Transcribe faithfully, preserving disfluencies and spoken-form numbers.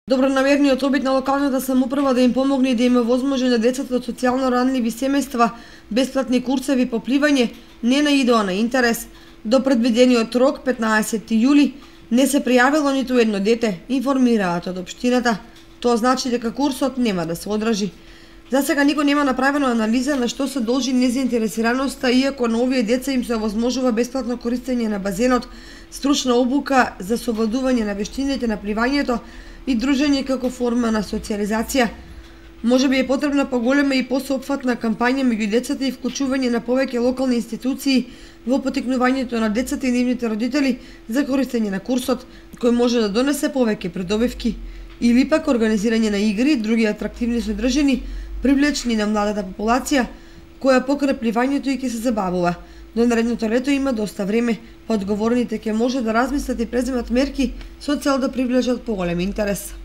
Добронамерниот обид на локалната самоуправа да им помогне и да им овозможи на децата од социјално ранливи семејства бесплатни курсеви по пливање не наидоа на интерес. До предвидениот рок петнаесети јули не се пријавило ниту едно дете, информираат од општината. Тоа значи дека курсот нема да се одржи. За сега никој нема направено анализа на што се должи незаинтересираноста, иако на овие деца им се овозможува бесплатно користење на базенот, стручна обука за совладување на вештините на пливањето и дружење како форма на социјализација. Може би е потребна поголема и посеопфатна кампања меѓу децата и вклучување на повеќе локални институции во поттикнувањето на децата и нивните родители за користење на курсот, кој може да донесе повеќе придобивки, или пак организирање на игри и други атрактивни содржини, привлечни на младата популација, која покрај пливањето и ќе се забавува. До наредното лето има доста време, па одговорните ќе може да размислат и преземат мерки со цел да привлечат поголем интерес.